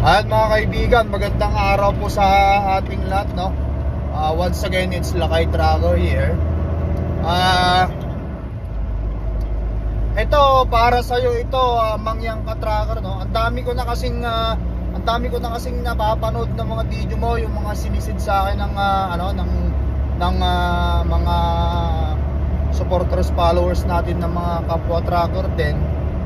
At mga kaibigan, magandang araw po sa ating lahat, no? Once again, it's Lakay Tracker here. Ito para sa iyo ito, Mangyang Ka-Tracker, no? Ang dami ko na kasing napapanood ng mga video mo, yung mga sinisid sa akin ng mga supporters, followers natin ng mga kapwa tracker din.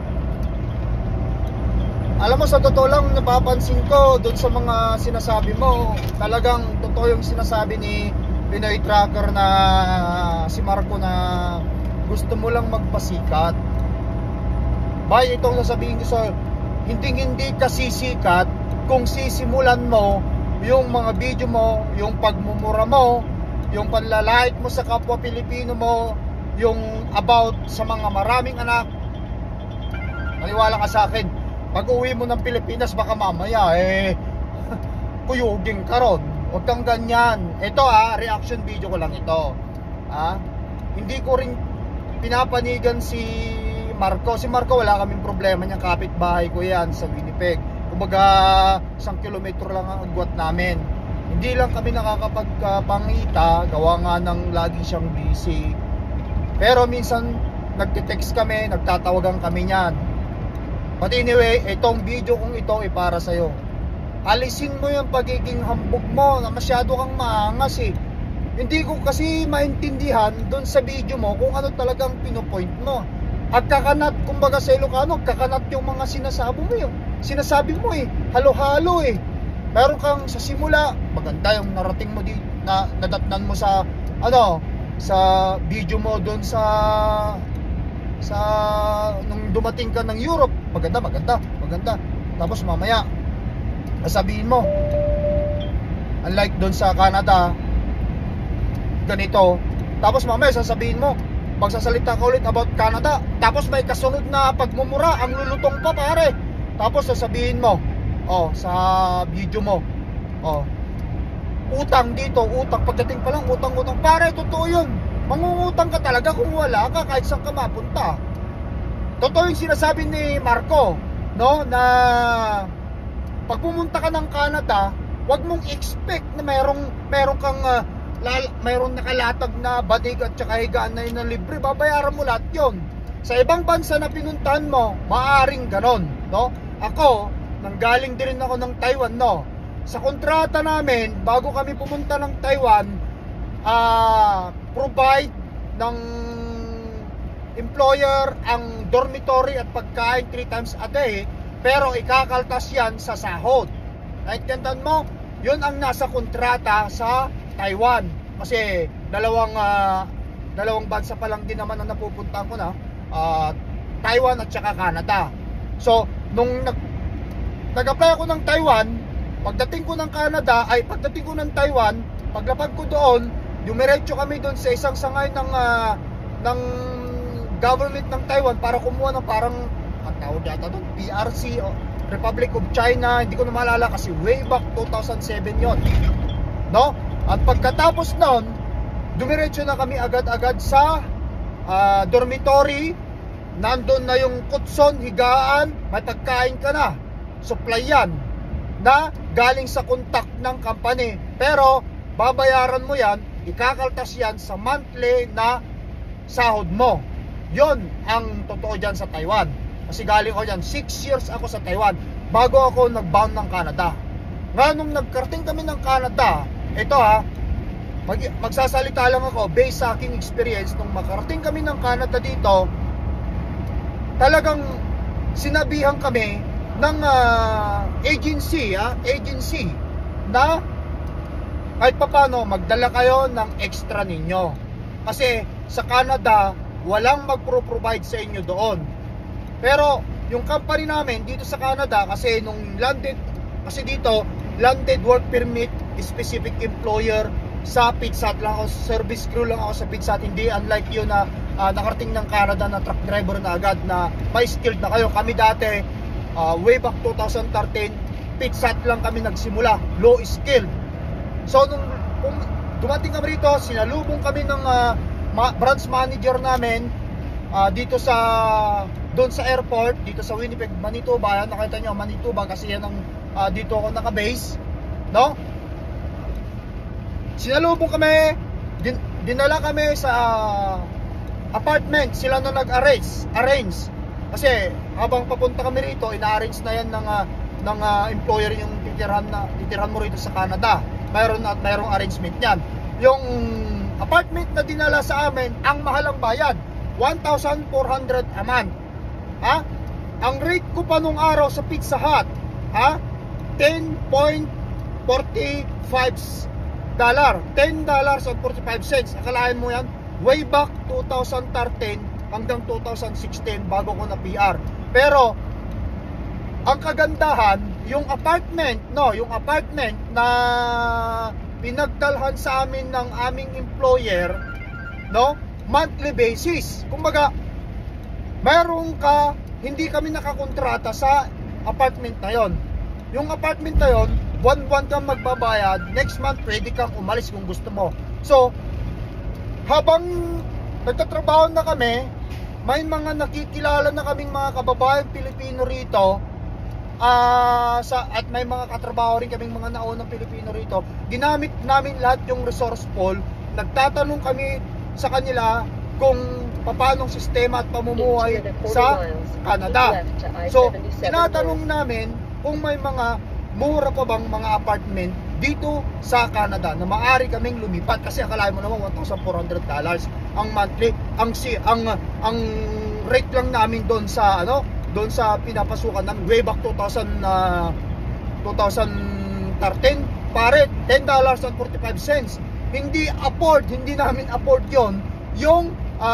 Alam mo, sa totoo lang, napapansin ko doon sa mga sinasabi mo, talagang totoo yung sinasabi ni Pinoy Tracker na si Marco na gusto mo lang magpasikat. Bay, itong sasabihin ko sa hindi ka sisikat kung sisimulan mo yung mga video mo, yung pagmumura mo, yung panlalait mo sa kapwa Pilipino mo, yung about sa mga maraming anak. Maniwala ka sa akin, pag uwi mo ng Pilipinas, baka mamaya kuyuging ka ron. Huwag kang ganyan. Ito reaction video ko lang ito. Hindi ko rin pinapanigan si Marco. Si Marco, wala kaming problema niya. Kapitbahay ko yan sa Winnipeg. Kumbaga 1 kilometro lang ang agwat namin. Hindi lang kami nakakapagpangita, gawa nga ng lagi siyang busy. Pero minsan nagte-text kami, nagtatawagan kami niyan. But anyway, itong video kong ito ay para sa'yo. Alisin mo yung pagiging hambog mo na masyado kang maangas eh. Hindi ko kasi maintindihan doon sa video mo kung ano talagang pinopoint mo. Agkakanat, kumbaga sa Ilocano, agkakanat yung mga sinasabi mo eh. Halo-halo eh. Meron kang sa simula, maganda yung narating mo dito, na nadatnan mo sa sa video mo doon sa nung dumating ka ng Europe, maganda. Tapos mamaya sabihin mo, unlike doon sa Canada, ganito. Tapos mamaya sasabihin mo, magsasalita ka ulit about Canada, tapos may kasunod na pagmumura, ang lulutong pa pare. Tapos sasabihin mo, sa video mo, utang dito, utang, pagdating pa lang utang. Pare, totoo yun. Mangungutang ka talaga kung wala ka kahit saan ka mapunta. Totoo yung sinasabi ni Marco, no, na pag pumunta ka ng Canada, wag mong expect na mayroong nakalatag na badig at saka higaan na yun na libre. Babayaran mo lahat yun. Sa ibang bansa na pinuntahan mo, maaring ganon, no? Ako, nanggaling din ako ng Taiwan, no? Sa kontrata namin, bago kami pumunta ng Taiwan, provide ng employer ang dormitory at pagkain 3 times a day, pero ikakaltas yan sa sahod. Naintindihan mo? Yun ang nasa kontrata sa Taiwan. Kasi dalawang bansa pa lang din naman ang napupuntahan ko na, Taiwan at saka Canada. So, nung nag-apply ako ng Taiwan, pagdating ko ng Taiwan, paglapag ko doon, dumiretso kami doon sa isang sangay ng government ng Taiwan para kumuha ng parang ang tawag yata doon, PRC o Republic of China, hindi ko na maalala kasi way back 2007 yon, no? At pagkatapos noon, dumiretso na kami agad-agad sa dormitory. Nandun na yung kutson, higaan, may pagkain ka na, supply yan na galing sa contact ng company, pero babayaran mo yan, ikakaltas yan sa monthly na sahod mo. Yon ang totoo dyan sa Taiwan. Kasi galing ko dyan, 6 years ako sa Taiwan bago ako nag-bound ng Canada. Nga nung nagkarating kami ng Canada, ito magsasalita lang ako based sa aking experience. Nung makarating kami ng Canada dito, talagang sinabihan kami ng agency na kahit papano magdala kayo ng extra ninyo. Kasi sa Canada, walang magpro-provide sa inyo doon. Pero yung company namin dito sa Canada, kasi nung landed work permit, specific employer sa PITSAT lang ako, service crew lang ako sa PITSAT. Hindi unlike yun na nakarating ng Canada na truck driver na agad na may skilled na kayo. Kami dati, way back 2013, PITSAT lang kami nagsimula, low skilled. So nung dumating kami rito, sinalubong kami ng branch manager namin dito doon sa airport, dito sa Winnipeg, Manitoba. Nakita nyo, Manitoba kasi yan ang dito ako nakabase, no? Sinalubong kami, dinala kami sa apartment, sila na nag-arrange. Kasi habang papunta kami rito, ina-arrange na yan ng employer yung titirhan mo rito sa Canada. Mayroong arrangement yan. Yung apartment na dinala sa amin, ang mahalang bayad, 1,400 a month. Ha? Ang rate ko pa nung araw sa Pizza Hut, ha? $10.45. $10.45. Akalain mo yan? Way back 2013 hanggang 2016 bago ko na PR. Pero ang kagandahan, yung apartment na pinagdalhan sa amin ng aming employer, no? Monthly basis. Kumbaga, hindi kami nakakontrata sa apartment na yon. Yung apartment na yon, buwan-buwan kang magbabayad, next month pwede kang umalis kung gusto mo. So, habang nagtatrabaho na kami, may mga nakikilala na kaming mga kababayan Pilipino rito, at may mga katrabaho rin kaming mga naunang Pilipino rito. Ginamit namin lahat yung resource pool. Nagtatanong kami sa kanila kung paanong sistema at pamumuhay sa Canada. So, tinatanong namin kung may mga mura pa bang mga apartment dito sa Canada na maaari kaming lumipat, kasi akalain mo naman $1,400 ang monthly. Ang rate lang namin doon sa pinapasukan namin way back 2013, pare, $10.45. Hindi namin afford yung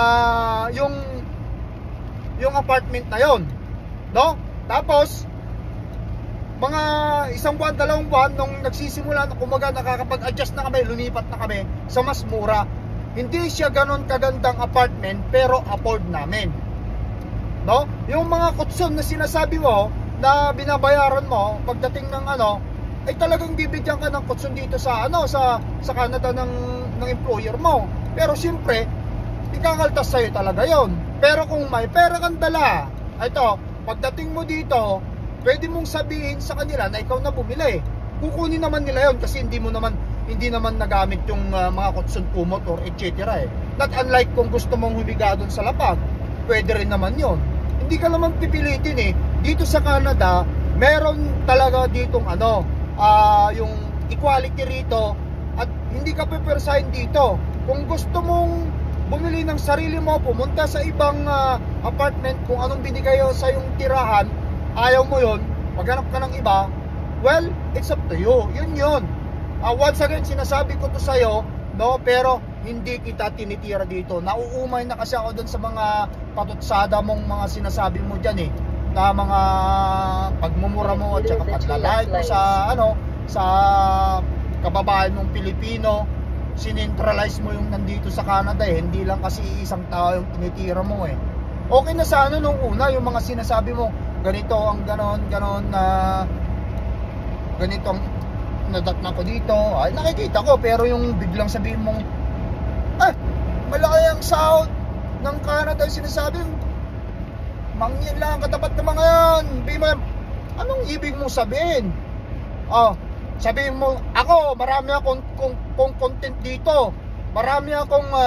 apartment na yon, no? Tapos mga isang buwan, dalawang buwan nung nagsisimula na kumaga nakakapag-adjust na kami, lumipat na kami sa mas mura. Hindi siya ganon kagandang apartment pero afford namin, no? Yung mga kutson na sinasabi mo na binabayaran mo pagdating ng ay talagang bibigyan ka ng kutson dito sa Canada ng employer mo. Pero siyempre, ikakaltas sa'yo talaga yon. Pero kung may pera kang dala, ito, pagdating mo dito, pwede mong sabihin sa kanila na ikaw na bumili. Kukunin naman nila yon kasi hindi naman nagamit yung mga kutson kumot or etc. Not unlike kung gusto mong humiga doon sa lapag, pwede rin naman yon. Hindi ka naman pipilitin Dito sa Canada, meron talaga ditong yung equality rito at hindi ka pepersahin dito. Kung gusto mong bumili ng sarili mo, pumunta sa ibang apartment, kung anong binigay sa yung tirahan, ayaw mo yon, maghanap ka ng iba, well, it's up to you. Yun. Once again, sinasabi ko to sa'yo, no, pero hindi kita tinitira dito. Nauumay na kasi ako dun sa mga patutsada mong mga sinasabi mo dyan na mga pagmumura mo at saka paglalait mo sa kababayan mong Pilipino. Sinentralize mo yung nandito sa Canada hindi lang kasi isang tao yung tinitira mo Okay na sa nung una yung mga sinasabi mo, ganito ang ganon na ganito ang nadatnan ko dito, ay nakikita ko, pero yung biglang sabihin mong malaki ang sahod ng Canada, yung sinasabi mangyan lang katapat ng mga yan, anong ibig mong sabihin? Sabihin mo, ako marami akong content dito, marami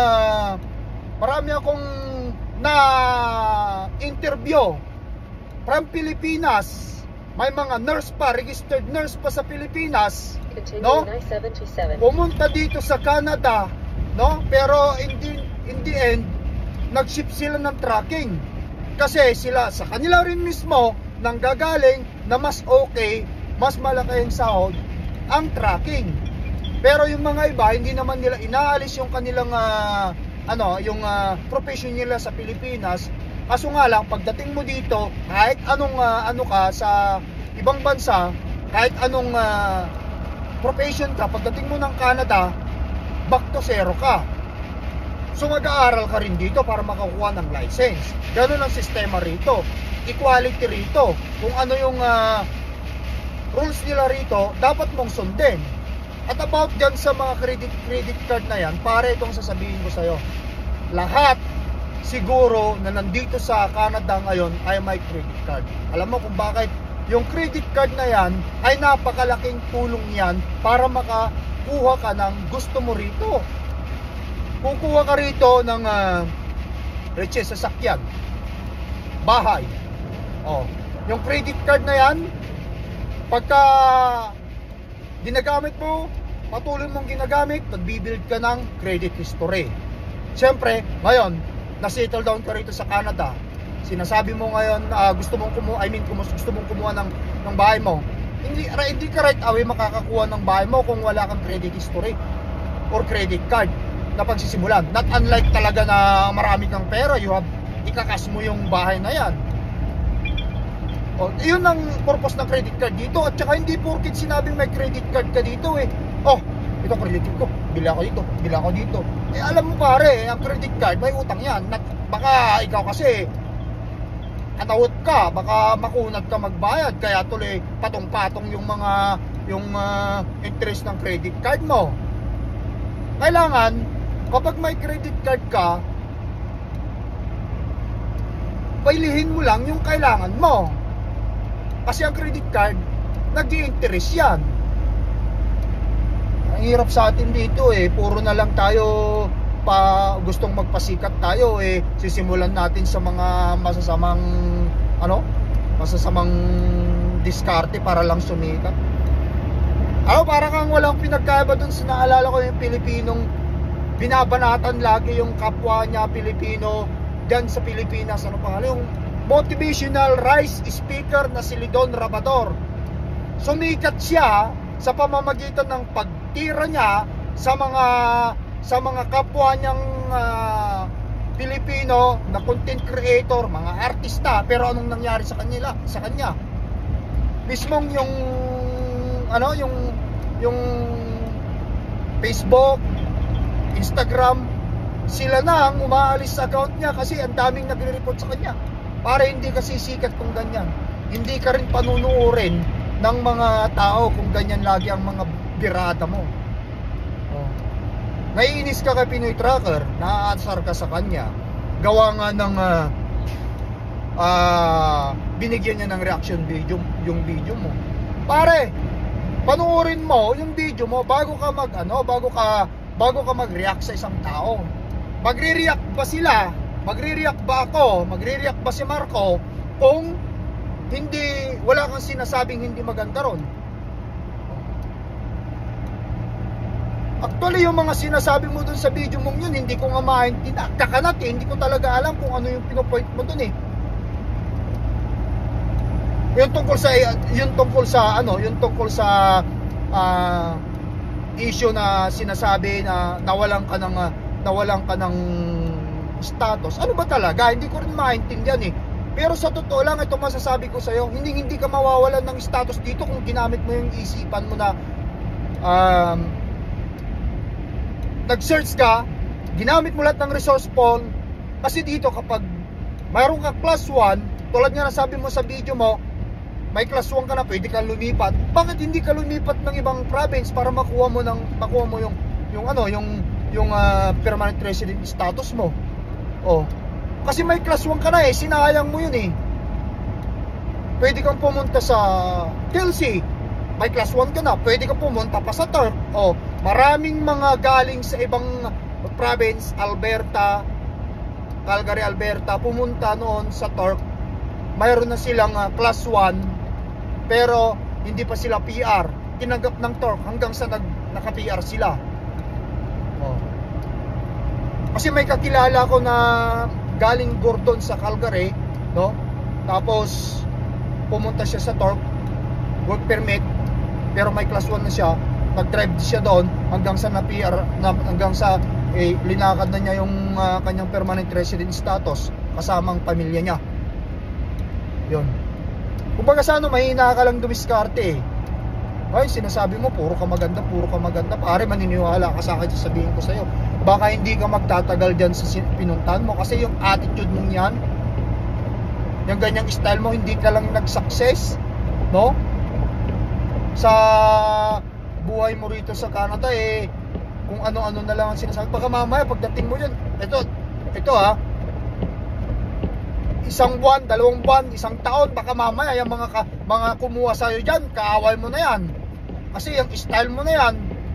akong na interview from Pilipinas, may mga nurse pa, registered nurse pa sa Pilipinas, no? Pumunta dito sa Canada, no? Pero in the end, nag-ship sila ng tracking. Kasi sila, sa kanila rin mismo, nanggagaling na mas okay, mas malaki ang sahod, ang tracking. Pero yung mga iba, hindi naman nila inaalis yung kanilang, yung profession nila sa Pilipinas. Kaso nga lang, pagdating mo dito, kahit anong ka sa ibang bansa, kahit anong profession ka, pagdating mo ng Canada, back to zero ka. So mag-aaral ka rin dito para makakuha ng license. Ganun ang sistema rito. Equality rito. Kung ano yung rules nila rito, dapat mong sundin. At about dyan sa mga credit card na yan, pare, itong sasabihin ko sa'yo. Lahat siguro na nandito sa Canada ngayon ay may credit card. Alam mo kung bakit yung credit card na yan ay napakalaking tulong yan para makakuha ka ng gusto mo rito. Kukuha ka rito ng riches, sasakyan, bahay. Yung credit card na yan, pagka ginagamit mo, patuloy mong ginagamit, nagbibuild ka ng credit history. Siyempre, ngayon, na-settle down ka rito sa Canada. Sinasabi mo ngayon, gusto mong kumuha ng bahay mo. Hindi ka right away makakakuha ng bahay mo kung wala kang credit history or credit card na pagsisimulan. Not unlike talaga na marami kang pera, ikakas mo yung bahay na yan. Yun ang purpose ng credit card dito. At saka hindi porket sinabing may credit card ka dito ito credit card ko, bila ako dito. Alam mo pare, ang credit card may utang yan. Baka ikaw kasi anawot ka, baka makunat ka magbayad, kaya tuloy patong-patong yung interest ng credit card mo. Kailangan kapag may credit card ka, pailihin mo lang yung kailangan mo. Kasi ang credit card, nag-i-interest yan. Ang hirap sa atin dito puro na lang tayo gustong magpasikat tayo sisimulan natin sa mga masasamang diskarte para lang sumikat. Parang kang walang pinagkaiba dun sa naalala ko yung Pilipinong binabanatan lagi yung kapwa niya Pilipino dyan sa Pilipinas. Yung motivational rice speaker na si Lidon Rabador. Sumikat siya sa pamamagitan ng pagtira niya sa mga kapwa niyang Pilipino na content creator, mga artista. Pero anong nangyari sa kanya? Mismong yung Facebook, Instagram, sila na ang umaalis sa account niya kasi ang daming nagre-report sa kanya. Para hindi ka sisikat kung ganyan. Hindi ka rin panunuorin ng mga tao kung ganyan lagi ang mga birada mo. Naiinis ka kay Pinoy Tracker, naaasar ka sa kanya. Gawa nga ng binigyan niya ng reaction video yung video mo. Pare, panuorin mo yung video mo bago ka mag-react sa isang tao. Magre-react ba sila? Magre-react ba ako? Magre-react ba si Marco kung wala kang sinasabing hindi maganda ron? Actually, yung mga sinasabi mo dun sa video mong yun, hindi ko nga maintindihan. Kakanat hindi ko talaga alam kung ano yung pinopoint mo dun Yung tungkol sa issue na sinasabi na nawalan ka ng status. Ano ba talaga? Hindi ko rin maintindihan Pero sa totoo lang, ito masasabi ko sa'yo, hindi ka mawawalan ng status dito kung ginamit mo yung isipan mo na nag-search ka, ginamit mo lahat ng resource pool. Kasi dito kapag mayroon ka class 1, tulad nga nasabi mo sa video mo, may class 1 ka na, pwede ka lumipat. Bakit hindi ka lumipat ng ibang province para makuha mo yung permanent resident status mo? Kasi may class 1 ka na sinayang mo yun Pwede kang pumunta sa Kelsey, may class 1 ka na, pwede kang pumunta pa sa Turk. Maraming mga galing sa ibang province, Calgary, Alberta, pumunta noon sa Turk. Mayroon na silang class 1, pero hindi pa sila PR. Tinanggap ng Turk hanggang sa naka-PR sila. Kasi may kakilala ko na galing Gordon sa Calgary, tapos pumunta siya sa Turk, work permit, pero may class 1 na siya. Nag-drive siya doon hanggang sa linakad na niya yung kanyang permanent resident status kasamang pamilya niya. Yun. Kumbaga sa mahina ka lang dumiskarte Ay, sinasabi mo puro ka maganda. Pare, maniniwala ka sa akin, sasabihin ko sa'yo, baka hindi ka magtatagal dyan sa pinuntahan mo. Kasi yung attitude mong yan, yung ganyang style mo, hindi ka lang nag-success sa buhay mo rito sa Canada kung ano-ano na lang ang sinasabi. Baka mamaya pagdating mo yun, ito isang buwan, 2 buwan, isang taon, baka mamaya yung mga kumuha sa'yo dyan, kaaway mo na yan. Kasi yung style mo na yan,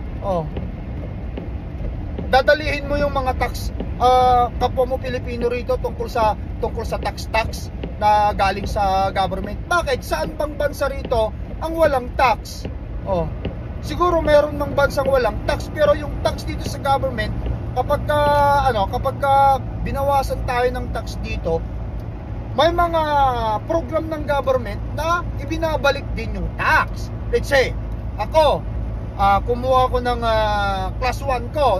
dadalihin mo yung mga tax, kapwa mo Pilipino rito tungkol sa tax na galing sa government. Bakit? Saan bang bansa rito ang walang tax? Siguro meron ng bansang walang tax, pero yung tax dito sa government, kapag binawasan tayo ng tax dito, may mga program ng government na ibinabalik din yung tax. Let's say, ako, kumuha ko ng class 1 ko,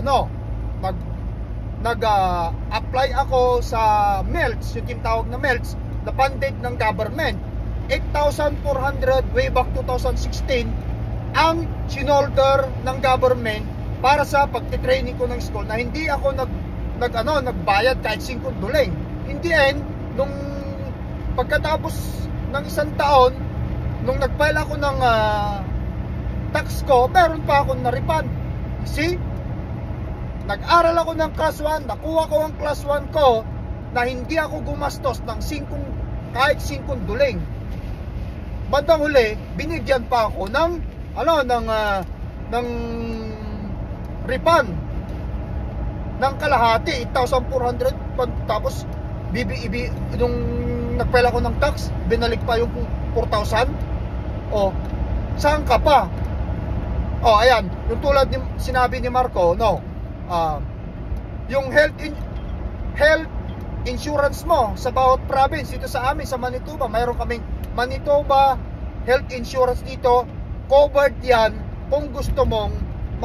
nag-apply ako sa MELTS, yung tinatawag na MELTS, na funded ng government. 8,400 way back 2016 ang sinolder ng government para sa pagtitraining ko ng school, na hindi ako nagbayad kahit 5 duling. In the end, nung pagkatapos ng isang taon, nung nag-file ako ng tax ko, meron pa akong na-refund. See? Nag-aral ako ng class 1, nakuha ko ang class 1 ko na hindi ako gumastos ng kahit 5 duling. Bandang huli, binigyan pa ako ng refund ng kalahati, 8,400. Tapos nung nagpile ako ng tax, binalik pa yung 4,000. Saan ka pa? Ayan, yung tulad ni sinabi ni Marco, yung health insurance mo sa bawat province. Dito sa amin sa Manitoba, mayroon kaming Manitoba health insurance dito. Covered yan kung gusto mong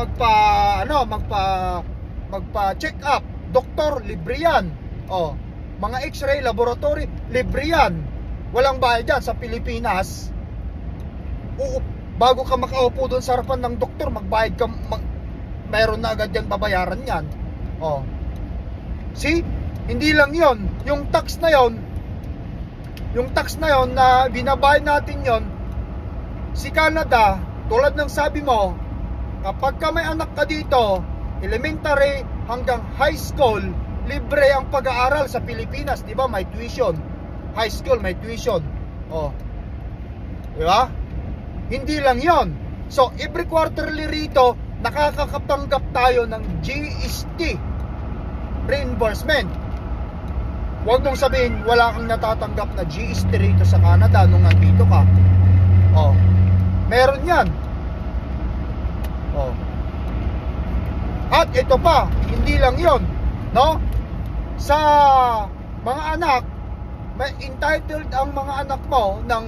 magpa-check up. Doktor, libre yan. Mga x-ray, laboratory, libre yan. Walang bayad yan sa Pilipinas. Bago ka makaupo doon sa harapan ng doktor, magbayad ka, mayroon na agad yan, babayaran yan. See? Hindi lang yon. Yung tax na yon na binabayad natin yon, si Canada, tulad ng sabi mo, kapag ka may anak ka dito, elementary hanggang high school, libre ang pag-aaral sa Pilipinas. Diba? May tuition. High school, may tuition. Diba? Hindi lang yon. So, every quarterly rito, nakakatanggap tayo ng GST reimbursement. Huwag mong sabihin, wala kang natatanggap na GST rito sa Canada nung nandito ka. Meron yan. At ito pa, hindi lang yon, sa mga anak, may entitled ang mga anak mo ng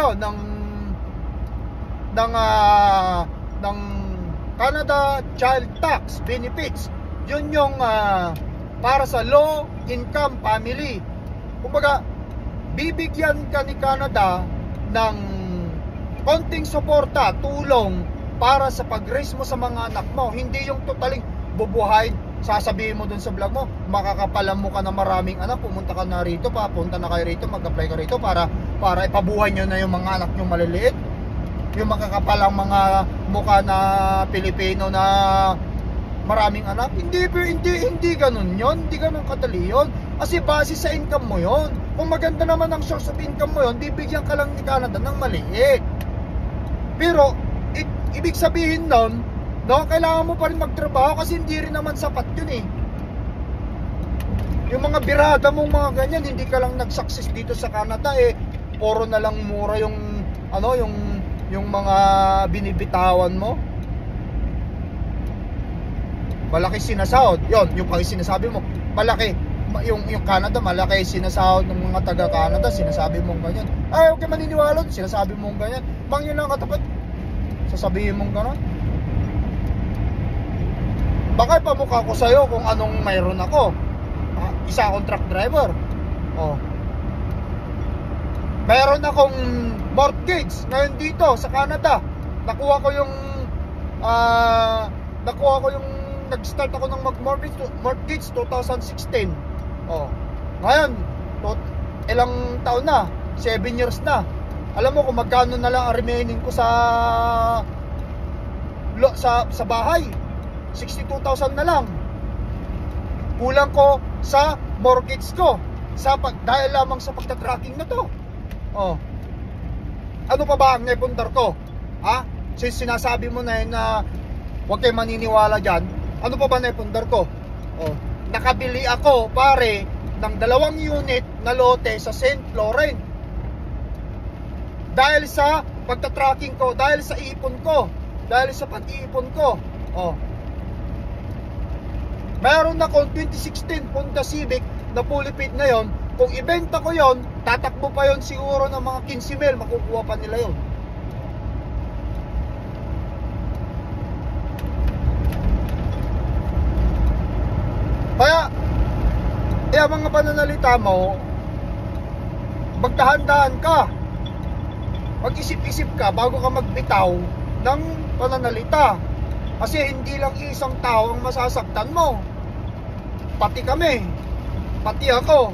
Canada Child Tax Benefits. Yun yung para sa low income family. Kumbaga, bibigyan ka ni Canada ng konting suporta, tulong para sa pag-raise mo sa mga anak mo. Hindi yung totaling bubuhayin. Sasabihin mo dun sa vlog mo, makakapalam mo ka na maraming anak, pumunta ka na rito, papunta na kayo rito, mag-apply ka rito para ipabuhay nyo na yung mga anak nyo maliliit. Yung makakapalang mga mukha na Pilipino na maraming anak. Hindi ganun yon. Hindi ganun kadali yun. Kasi base sa income mo yon. Kung maganda naman ang source of income mo yon, bibigyan ka lang ni Canada ng maliit. Pero ibig sabihin nun, kailangan mo pa rin magtrabaho kasi hindi rin naman sapat yun eh. Yung mga birada mong mga ganyan, hindi ka lang nag-success dito sa Canada puro na lang mura yung mga binibitawan mo. Malaki sinasahod. Yung pag sinasabi mo, malaki yung Canada, malaki sinasahod ng mga taga Canada, sinasabi mong ganyan. Huwag ka maniniwala, sinasabi mong ganyan. Bang yun lang katapat, sasabihin mong gano'n. Baka ipamukha ko sa'yo kung anong mayroon ako. Isa akong truck driver. Mayroon akong mortgage ngayon dito sa Canada. Nakuha ko yung nag-start ako ng mag-mortgage 2016. Ngayon, ilang taon na? 7 years na. Alam mo kung magkano na lang ang remaining ko sa bahay? 62,000 na lang. Kulang ko sa mortgage ko. dahil lamang sa pagta-tracking na to. Oh. Ano pa ba ang naipundar ko? Ha? Since sinasabi mo na yun na huwag kayo maniniwala dyan, ano pa ba naipundar ko? Oh. Nakabili ako, pare, ng 2 unit na lote sa St. Laurent. Dahil sa pagta-tracking ko, dahil sa ipon ko, dahil sa pag-iipon ko. Oh. Meron akong 2016 Honda Civic na fully paid na yon. Kung ibenta ko yon, tatakbo pa yon siguro ng mga 15 mil, makukuha pa nila yon. Kaya mga pananalita mo, magdahan-dahan ka, mag-isip-isip ka bago ka magbitaw ng pananalita. Kasi hindi lang isang tao ang masasaktan mo, pati kami, pati ako.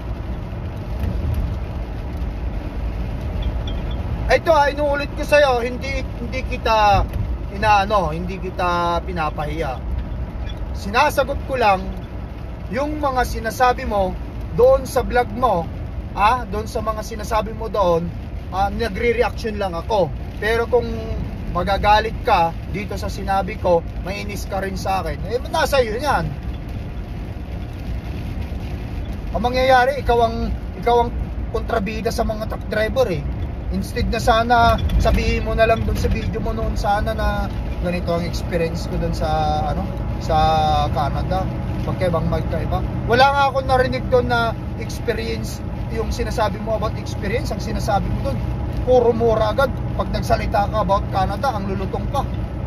Ito inuulit ko sa'yo, hindi kita hindi kita pinapahiya. Sinasagot ko lang yung mga sinasabi mo doon sa vlog mo, doon sa mga sinasabi mo doon, nagre-reaction lang ako. Pero kung magagalit ka dito sa sinabi ko, mainis ka rin sa akin, nasa iyo yan. Ang mangyayari, ikaw ang kontrabida sa mga truck driver eh. Instead na sana sabihin mo na lang doon sa video mo noon sana na ganito ang experience ko doon sa Canada. Magkaiba. Wala nga ako narinig doon na experience, yung sinasabi mo about experience. Ang sinasabi mo doon, puro mura agad. Pag nagsalita ka about Canada, ang lulutong pa.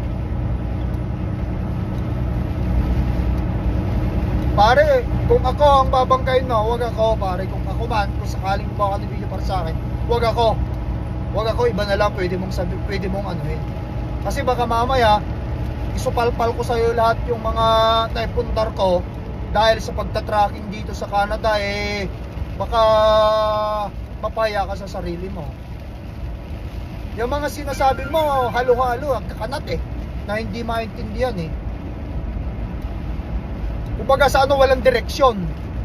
Pare, kung ako ang babangkain mo, wag ako pare. Kung ako man, kung sakaling mo ka ng video para sa akin, wag ako, iba na lang pwede mong anuhin. Kasi baka mamaya isupalpal ko sa'yo lahat yung mga naipundar ko dahil sa pagta-tracking dito sa Canada, baka mapaya ka sa sarili mo. Yung mga sinasabi mo, halo-halo, ang kakanat na hindi maintindihan kumbaga sa walang direksyon.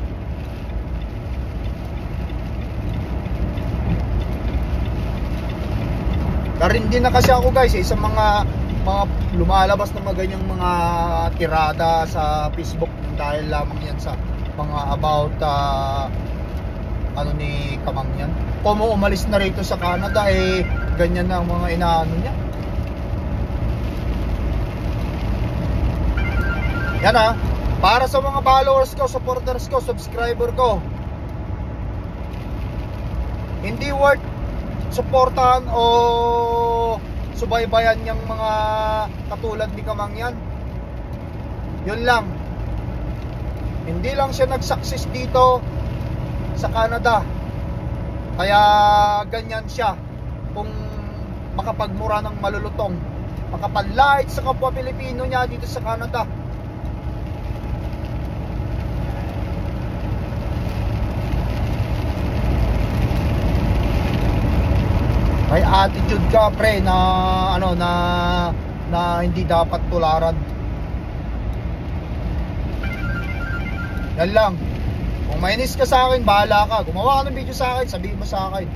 Karin din na kasi ako guys sa mga lumalabas na maganyang mga tirada sa Facebook dahil lamang yan sa mga about ni Kamang yan. Kung umalis na rito sa Canada ganyan na ang mga inaano niya. Yan para sa mga followers ko, supporters ko, subscriber ko, hindi worth suportahan o subaybayan yung mga katulad ni Kamang yan. Yun lang. Hindi lang siya nag-success dito sa Canada, kaya ganyan siya. Kung makapagmura ng malulutong, makapanlait sa kapwa Pilipino niya dito sa Canada. May attitude ka pre na hindi dapat tularan. Yan lang. Kung mainis ka sa akin, bahala ka. Gumawa ka ng video sa akin, sabihin mo sa akin.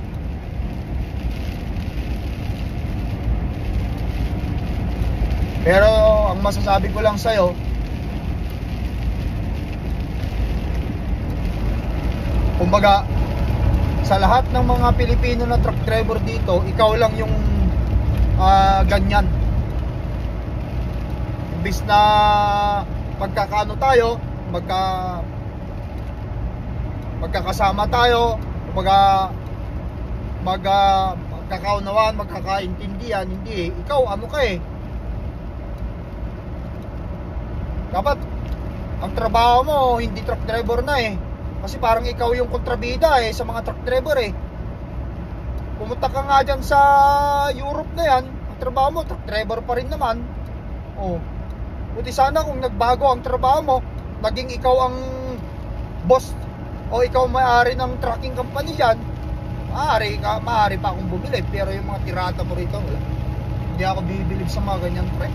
Pero ang masasabi ko lang sa'yo, kumbaga sa lahat ng mga Pilipino na truck driver dito, ikaw lang yung ganyan. Imbis na magkakaano tayo, magkakasama tayo, magkakaunawaan, magkakaintindihan, hindi ikaw dapat ang trabaho mo hindi truck driver na kasi parang ikaw yung kontrabida sa mga truck driver Pumunta ka nga dyan sa Europe na yan, ang trabaho mo truck driver pa rin naman. Buti sana kung nagbago ang trabaho mo, naging ikaw ang boss o ikaw may-ari ng trucking company dyan, maaari pa akong bumili. Pero yung mga tirata mo rito, wala. Hindi ako bibilib sa mga ganyan pre.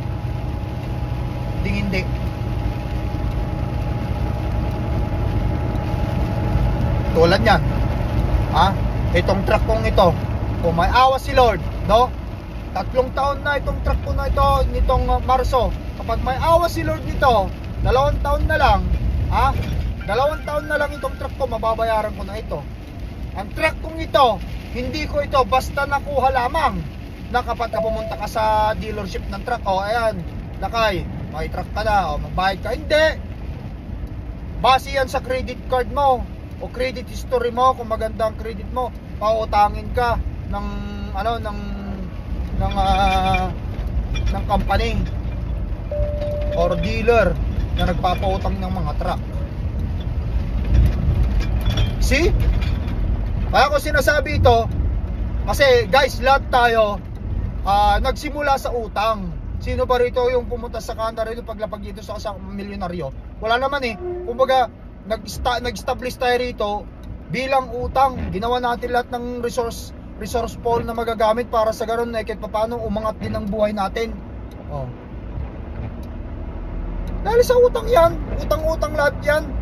Hindi. Tulad yan. Itong truck kong ito, kung may awa si Lord, no? 3 taon na itong truck ko na ito, nitong Marso. Kapag may awa si Lord nito, 2 taon na lang, 2 taon na lang itong truck ko, mababayaran ko na ito. Ang truck kong ito, hindi ko ito basta nakuha lamang na kapag pumunta ka sa dealership ng truck, ayan, Lakay, may truck ka na, magbayad ka. Hindi. Base yan sa credit card mo o credit history mo. Kung maganda ang credit mo, pautangin ka ng ng company or dealer na nagpapautang ng mga truck. See? Kaya ko sinasabi ito kasi guys, lahat tayo nagsimula sa utang. Sino ba rito yung pumunta sa kanta rito paglapag dito sa isang milyonaryo? Wala naman eh. Kumbaga, nag-establish tayo rito bilang utang. Ginawa natin lahat ng resourceful na magagamit para sa ganoon na kahit paano umangat din ang buhay natin. Dahil sa utang yan. Utang-utang lahat yan.